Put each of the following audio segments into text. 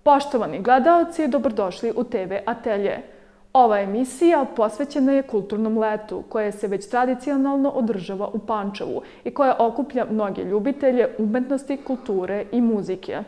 Poštovani gledaoci, dobrodošli u TV Atelje. Ova emisija posvećena je kulturnom letu, koje se već tradicionalno održava u Pančevu i koje okuplja mnoge ljubitelje umetnosti, kulture i muzike.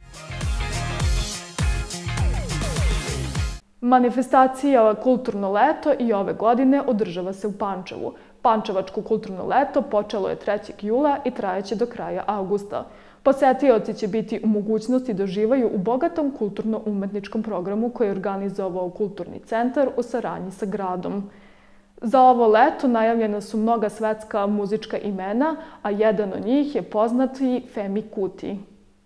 Manifestacija Kulturno leto i ove godine održava se u Pančevu. Pančevačko kulturno leto počelo je 3. jula i trajaće do kraja avgusta. Posetioci će biti u mogućnosti da uživaju u bogatom kulturno-umetničkom programu koji je organizovao Kulturni centar u saradnji sa gradom. Za ovo leto najavljena su mnoga svetska muzička imena, a jedan od njih je poznati Femi Kuti.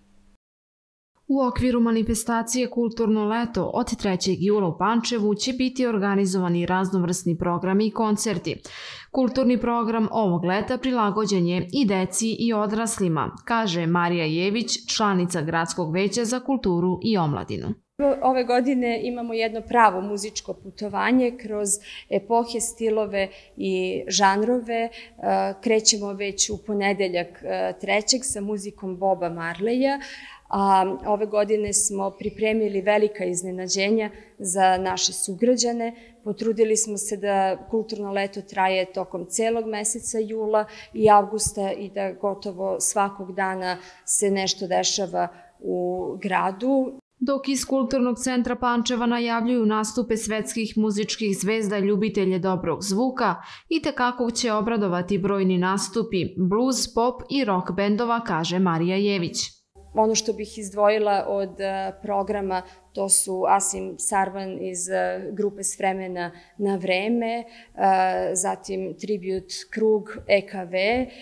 U okviru manifestacije Kulturno leto od 3. jula u Pančevu će biti organizovani raznovrsni programi i koncerti. Kulturni program ovog leta prilagođen je i deci i odraslima, kaže Marija Jević, članica Gradskog veća za kulturu i omladinu. Ove godine imamo jedno pravo muzičko putovanje kroz epohe, stilove i žanrove. Krećemo već u ponedeljak 3. sa muzikom Boba Marleya, a ove godine smo pripremili velika iznenađenja za naše sugrađane. Potrudili smo se da kulturno leto traje tokom celog meseca jula i avgusta i da gotovo svakog dana se nešto dešava u gradu. Dok iz Kulturnog centra Pančeva najavljuju nastupe svetskih muzičkih zvezda ljubitelje dobrog zvuka, itekako će obradovati brojni nastupi blues, pop i rock bendova, kaže Marija Jević. Ono što bih izdvojila od programa to su Asim Sarvan iz grupe S vremena na vreme, zatim Tribute Krug EKV,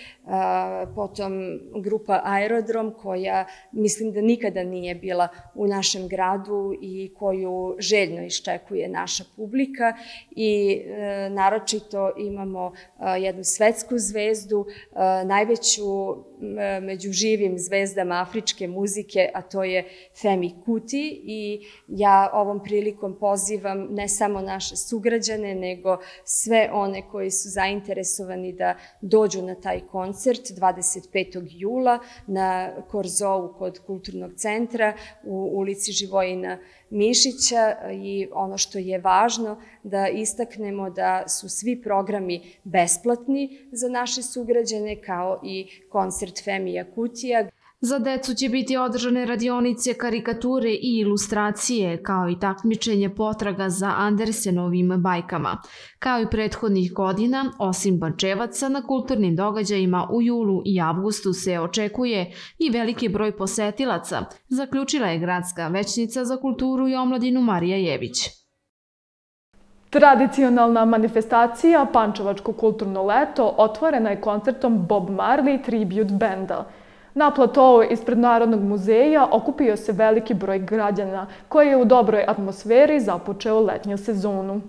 potom grupa Aerodrom koja mislim da nikada nije bila u našem gradu i koju željno iščekuje naša publika i naročito imamo jednu svetsku zvezdu, najveću među živim zvezdama afričke muzike, a to je Femi Kuti i ja ovom prilikom pozivam ne samo naše sugrađane, nego sve one koji su zainteresovani da dođu na taj koncert 25. jula na Korzou kod Kulturnog centra u ulici Živojina Mišića i ono što je važno da istaknemo da su svi programi besplatni za naše sugrađane kao i koncert Femija Kutija. Za decu će biti održane radionice, karikature i ilustracije, kao i takmičenje potraga za Andersenovim bajkama. Kao i prethodnih godina, osim Pančevaca, na kulturnim događajima u julu i avgustu se očekuje i veliki broj posetilaca, zaključila je gradska većnica za kulturu i omladinu Marija Jević. Tradicionalna manifestacija Pančevačko kulturno leto otvorena je koncertom Bob Marley Tribute Benda. Na platovu ispred Narodnog muzeja okupio se veliki broj građana koji je u dobroj atmosferi započeo letnju sezonu.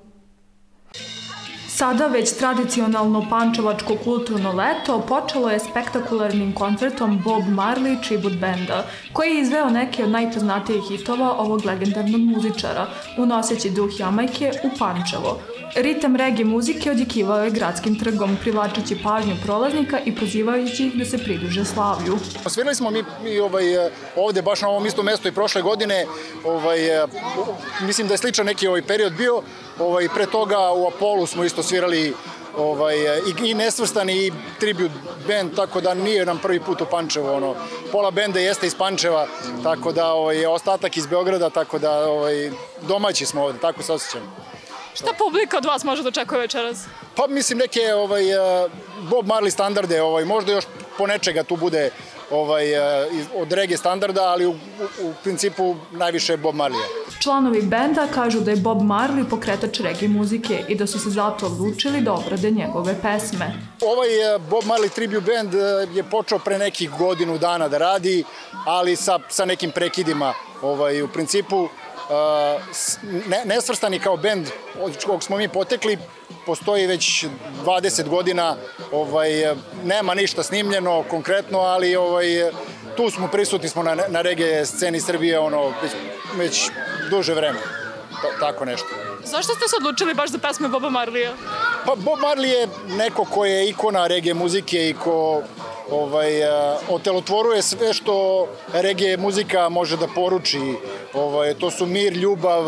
Sada već tradicionalno Pančevačko kulturno leto počelo je spektakularnim koncertom Bob Marley Tribute Benda, koji je izveo neke od najpoznatijih hitova ovog legendarnog muzičara, unoseći duh Jamajke u Pančevo. Ritam reggae muzike odjekivao je gradskim trgom, privlačeći pažnju prolaznika i pozivajući ih da se pridruže slavlju. Svirali smo mi ovde baš na ovom istom mestu i prošle godine. Mislim da je sličan neki period bio. Pre toga u Apolu smo isto svirali i Nesvrstani i Tribute band, tako da nije nam prvi put u Pančevo. Pola benda jeste iz Pančeva, tako da je ostatak iz Beograda, tako da domaći smo ovde, tako se osjećamo. Šta publika od vas može da očekuje večeras? Pa mislim neke Bob Marley standarde, možda još po nečega tu bude od reggae standarda, ali u principu najviše Bob Marleya. Članovi benda kažu da je Bob Marley pokretač reggae muzike i da su se zato odlučili da obrade njegove pesme. Ovaj Bob Marley Tribute Band je počeo pre nekih godinu dana da radi, ali sa nekim prekidima. U principu Nesvrstani kao bend od kog smo mi potekli postoji već 20 godina, nema ništa snimljeno konkretno, ali tu smo prisutni smo na reggae sceni Srbije već duže vreme, tako nešto. Zašto ste se odlučili baš za pesme Boba Marleya? Pa Bob Marley je neko ko je ikona reggae muzike i ko otelotvoruje sve što reggae muzika može da poruči. To su mir, ljubav.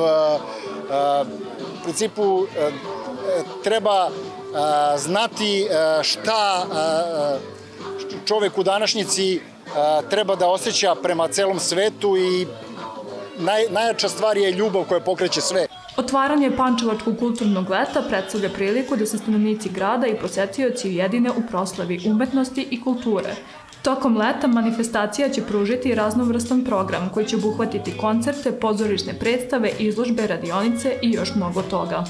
U principu treba znati šta čovek u današnjici treba da osjeća prema celom svetu i najjača stvar je ljubav koja pokreće sve. Otvaranje Pančevačkog kulturnog leta predstavlja priliku da se stanovnici grada i posetioci ujedine u proslavi umetnosti i kulture. Tokom leta manifestacija će pružiti raznovrstan program koji će obuhvatiti koncerte, pozorišne predstave, izložbe, radionice i još mnogo toga.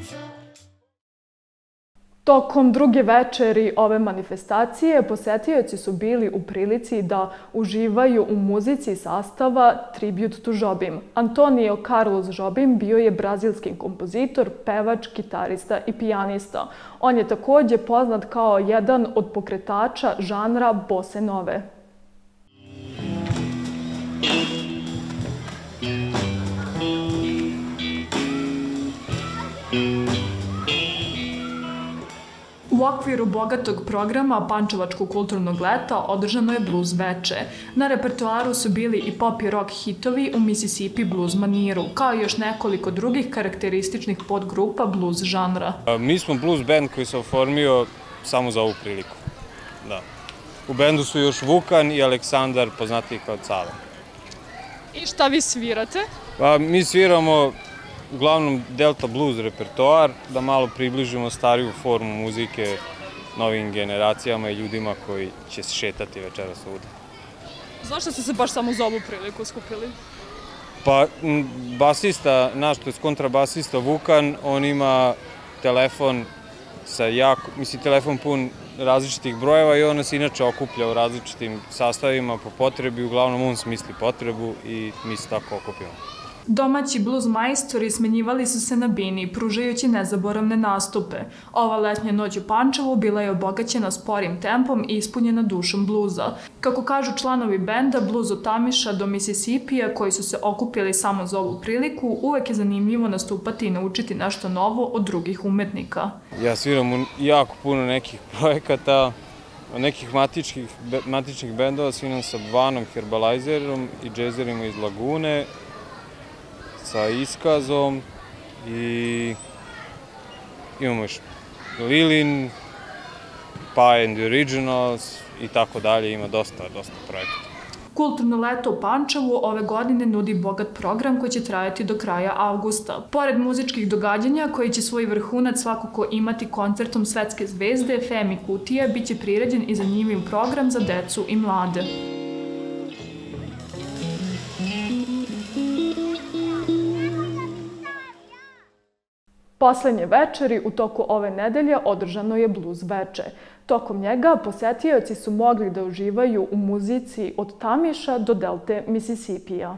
Tokom druge večeri ove manifestacije posetioci su bili u prilici da uživaju u muzici sastava Tribute to Jobim. Antonio Carlos Jobim bio je brazilski kompozitor, pevač, gitarista i pijanista. On je takođe poznat kao jedan od pokretača žanra bossa nove. U okviru bogatog programa Pančevačkog kulturnog leta održano je blues veče. Na repertoaru su bili i pop i rock hitovi u Mississippi blues maniru, kao i još nekoliko drugih karakterističnih podgrupa blues žanra. Mi smo blues band koji se oformio samo za ovu priliku. U bendu su još Vukan i Aleksandar, poznatiji kao Cale. I šta vi svirate? Mi sviramo uglavnom Delta blues repertoar, da malo približimo stariju formu muzike novim generacijama i ljudima koji će se šetati večeras ovde. Zašto ste se baš samo za ovu priliku skupili? Pa, basista, naš, to je kontrabasista Vukan, on ima telefon telefon pun različitih brojeva i on nas inače okuplja u različitim sastavima po potrebi, uglavnom on smisli potrebu i mi se tako okupimo. Domaći blues majstori smenjivali su se na bini, pružajući nezaboravne nastupe. Ova letnja noć u Pančevu bila je obogaćena sporim tempom i ispunjena dušom bluza. Kako kažu članovi benda Blues od Tamiša do Mississippija, koji su se okupili samo za ovu priliku, uvek je zanimljivo nastupati i naučiti nešto novo od drugih umetnika. Ja sviram jako puno nekih projekata, nekih matičnih bendova, sviram sa Vanom Herbalizerom i džezerima iz Lagune, sa Iskazom i imamo još Lilin, Pie and the Originals i tako dalje, ima dosta projekata. Kulturno leto u Pančevu ove godine nudi bogat program koji će trajati do kraja avgusta. Pored muzičkih događanja koji će svoj vrhunac svakako imati koncertom svetske zvezde Femi Kutija, bit će priređen i zanimljiv program za decu i mlade. Poslednje večeri u toku ove nedelje održano je blues veče. Tokom njega posetioci su mogli da uživaju u muzici od Tamiša do delte Mississippija.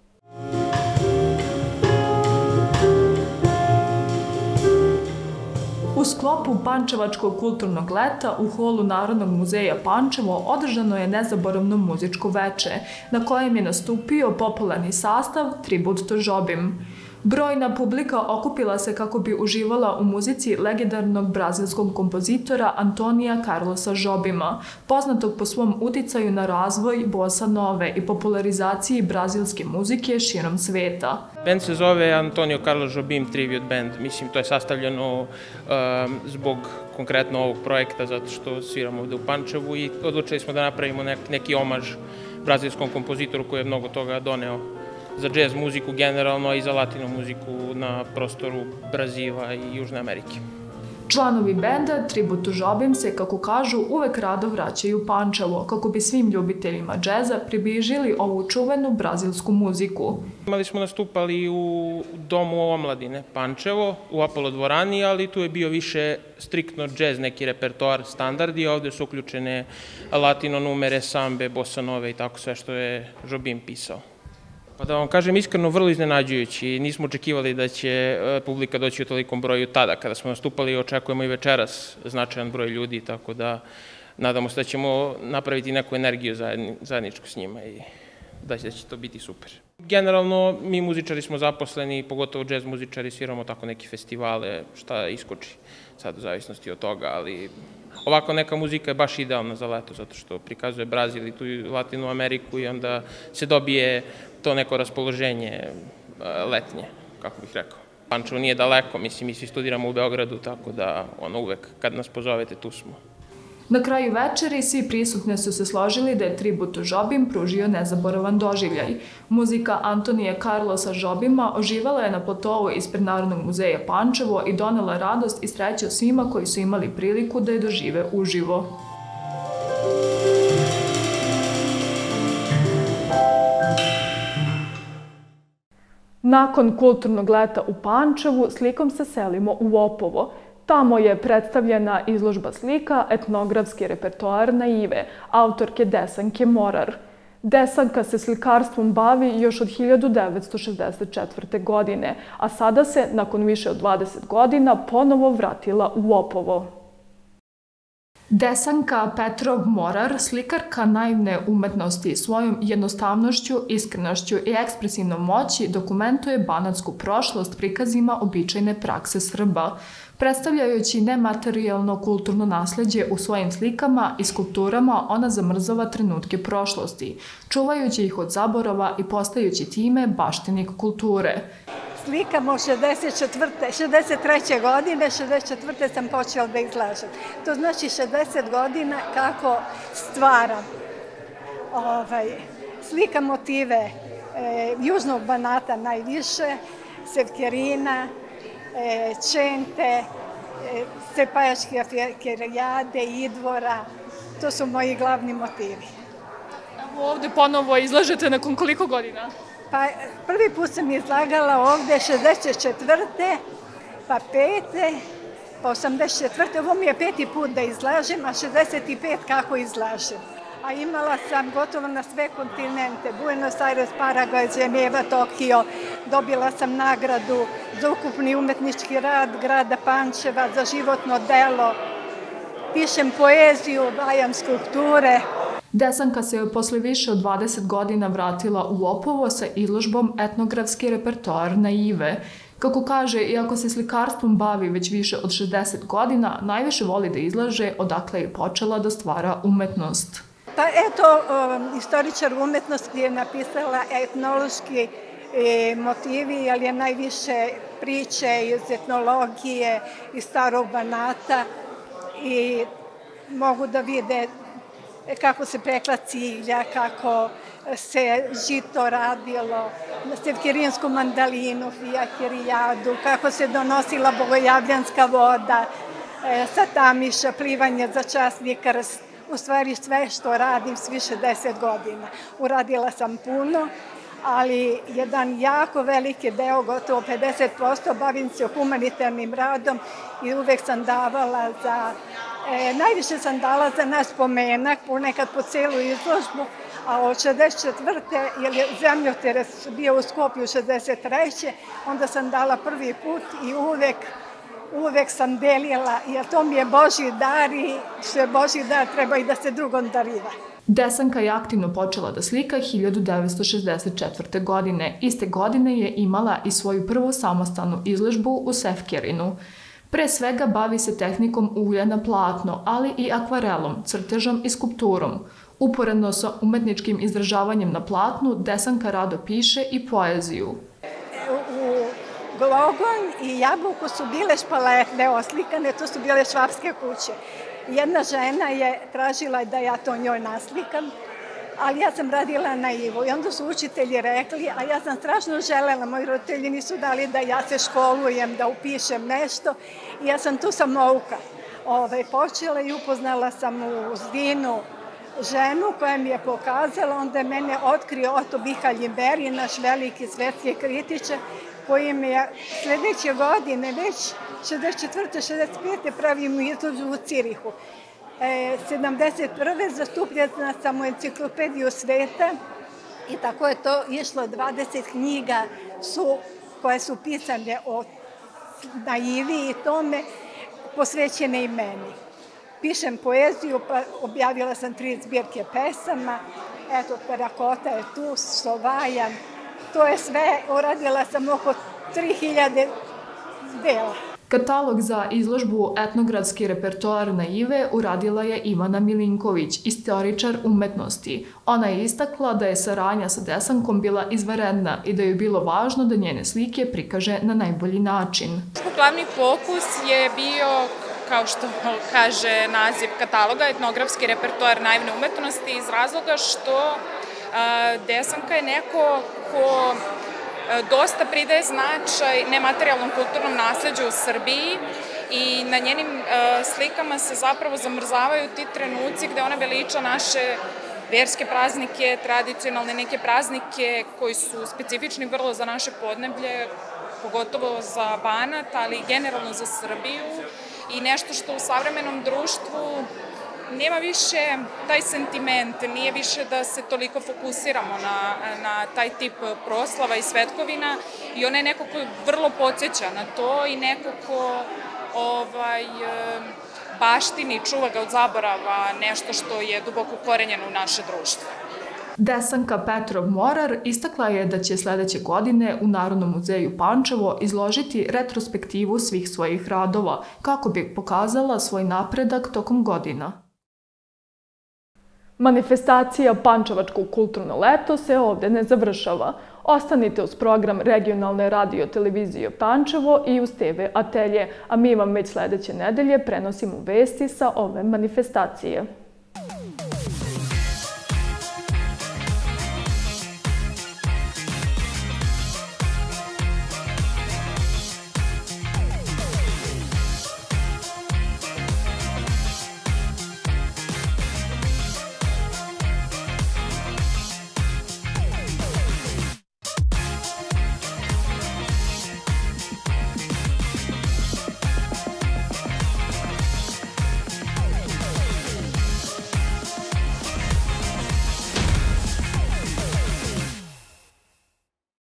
U sklopu Pančevačkog kulturnog leta u holu Narodnog muzeja Pančevo održano je nezaboravno muzičko veče, na kojem je nastupio popularni sastav Tribute to Jobim. Brojna publika okupila se kako bi uživala u muzici legendarnog brazilskog kompozitora Antonija Carlosa Jobima, poznatog po svom uticaju na razvoj bossa nove i popularizaciji brazilske muzike širom sveta. Band se zove Antonio Carlos Jobim Tribute Band. Mislim, to je sastavljeno zbog konkretno ovog projekta, zato što sviramo ovde u Pančevu i odlučili smo da napravimo neki omaž brazilskom kompozitoru koji je mnogo toga doneo za džez muziku generalno i za latino muziku na prostoru Brazila i Južne Amerike. Članovi benda Tribute to Jobim se, kako kažu, uvek rado vraćaju u Pančevo, kako bi svim ljubiteljima džeza približili ovu čuvenu brazilsku muziku. Smo nastupali u Domu omladine Pančevo, u Apollo dvorani, ali tu je bio više striktno džez, neki repertoar standardi, a ovde su uključene latino numere, sambe, bossa nove i tako sve što je Jobim pisao. Pa da vam kažem iskreno, vrlo iznenađujući. Nismo očekivali da će publika doći u tolikom broju tada. Kada smo nastupali, očekujemo i večeras značajan broj ljudi, tako da nadamo se da ćemo napraviti neku energiju zajedničku s njima i da će to biti super. Generalno, mi muzičari smo zaposleni, pogotovo džez muzičari, sviramo tako neke festivale, šta iskoči sad u zavisnosti od toga, ali Ovako neka muzika je baš idealna za leto, zato što prikazuje Brazil i tu Latinu Ameriku i onda se dobije to neko raspoloženje letnje, kako bih rekao. Pančevo nije daleko, mislim, mi svi studiramo u Beogradu, tako da uvek kad nas pozovete tu smo. Na kraju večeri svi prisutni su se složili da je tribut Žobim pružio nezaboravan doživljaj. Muzika Antonije Carlosa Žobima oživala je na platovu ispred Narodnog muzeja Pančevo i donela radost i sreću svima koji su imali priliku da je dožive uživo. Nakon kulturnog leta u Pančevu, slikom se selimo u Opovo. Tamo je predstavljena izložba slika Etnografski repertoar naive, autorke Desanke Morar. Desanka se slikarstvom bavi još od 1964. godine, a sada se, nakon više od 20 godina, ponovo vratila u Opovo. Desanka Petrov Morar, slikarka naivne umetnosti, svojom jednostavnošću, iskrenošću i ekspresivnom moći dokumentuje banatsku prošlost prikazima običajne prakse Srba, predstavljajući nematerijalno kulturno nasleđe u svojim slikama i skulpturama. Ona zamrzava trenutke prošlosti, čuvajući ih od zaborava i postajući time baštenik kulture. Slikamo 63. godine, 64. sam počela da izlažem. To znači 60 godina kako stvaram. Slikam motive južnog Banata najviše, sevkerina, čente, Stepajačke kerijade, idvora. To su moji glavni motivi. Ovde ponovo izlažete nakon koliko godina? Pa prvi put sam izlagala ovde 64. pa 5. pa 84. Ovo mi je 5. put da izlažem, a 65 kako izlažem. A imala sam gotovo na sve kontinente, Buenos Aires, Paragvaj, Ženeva, Tokio. Dobila sam nagradu za ukupni umetnički rad grada Pančeva, za životno delo. Pišem poeziju, vajam skulpture. Desanka se posle više od 20 godina vratila u Opovo sa izložbom Etnografski repertoar naive. Kako kaže, iako se slikarstvom bavi već više od 60 godina, najviše voli da izlaže odakle je počela da stvara umetnost. Pa eto, istoričar umetnosti je napisala etnološki motivi, jer je najviše priče iz etnologije, iz starog Banata i mogu da vide kako se pekla cilja, kako se žito radilo, sevkerinsku mandalinu, fijakerijadu, kako se donosila bogojavljanska voda, satamiša, plivanje za časni krst. U stvari sve što radim s više 10 godina. Uradila sam puno, ali jedan jako veliki deo, gotovo 50%, bavim se humanitarnim radom i uvek sam davala najviše sam dala za naš spomenak, ponekad po celu izložbu, a od 64. jer je zemljotres bio u Skopju 63. onda sam dala prvi put i uvek sam delila, jer to mi je Božji dar i što je Božji dar treba i da se drugom dariva. Desanka je aktivno počela da slika 1964. godine. Iste godine je imala i svoju prvu samostalnu izložbu u Sevkerinu. Pre svega bavi se tehnikom ulja na platno, ali i akvarelom, crtežom i skulpturom. Uporedno sa umetničkim izražavanjem na platnu, Desanka rado piše i poeziju. Glogon i Jabuku su bile špaletne oslikane, to su bile švapske kuće. Jedna žena je tražila da ja to njoj naslikam, ali ja sam radila naivu i onda su učitelji rekli, a ja sam strašno želela, moji roditelji nisu dali da ja se školujem, da upišem nešto i ja sam tu samouka počela i upoznala sam u Zdinu ženu koja mi je pokazala, onda je mene otkrio Otto Bihalj-Beri, naš veliki svetski kritičar, koji mi je sledeće godine, već 64. 65. pravim izložbu u Cirihu. 71. zastupljena sam u enciklopediju sveta i tako je to išlo. 20 knjiga koje su pisane o naivi i tome posvećene i meni. Pišem poeziju, pa objavila sam 3 zbirke pesama. Eto, Terakota je tu, Sovajam. To je sve, uradila sam oko 3000 dela. Katalog za izložbu Etnogradski repertoar naive uradila je Ivana Milinković, istoričar umetnosti. Ona je istakla da je saradnja sa Desankom bila izvanredna i da je bilo važno da njene slike prikaže na najbolji način. Glavni fokus je bio, kao što kaže naziv kataloga, etnografski repertoar naivne umetnosti iz razloga što Desanka je neko ko dosta pridaje značaj nematerijalnom kulturnom nasleđu u Srbiji i na njenim slikama se zapravo zamrzavaju ti trenuci gde ona veliča naše verske praznike, tradicionalne neke praznike koji su specifični vrlo za naše podneblje, pogotovo za Banat, ali generalno za Srbiju i nešto što u savremenom društvu nema više taj sentiment, nije više da se toliko fokusiramo na taj tip proslava i svetkovina i ona je neko ko vrlo podsjeća na to i neko ko baštini, čuva ga od zaborava, nešto što je duboko ukorenjeno u naše društvo. Desanka Petrov-Morar istakla je da će sledeće godine u Narodnom muzeju Pančevo izložiti retrospektivu svih svojih radova kako bi pokazala svoj napredak tokom godina. Manifestacija Pančevačko kulturno leto se ovde ne završava. Ostanite uz program regionalne radio televizije Pančevo i uz TV Atelje, a mi vam već sledeće nedelje prenosimo vesti sa ove manifestacije.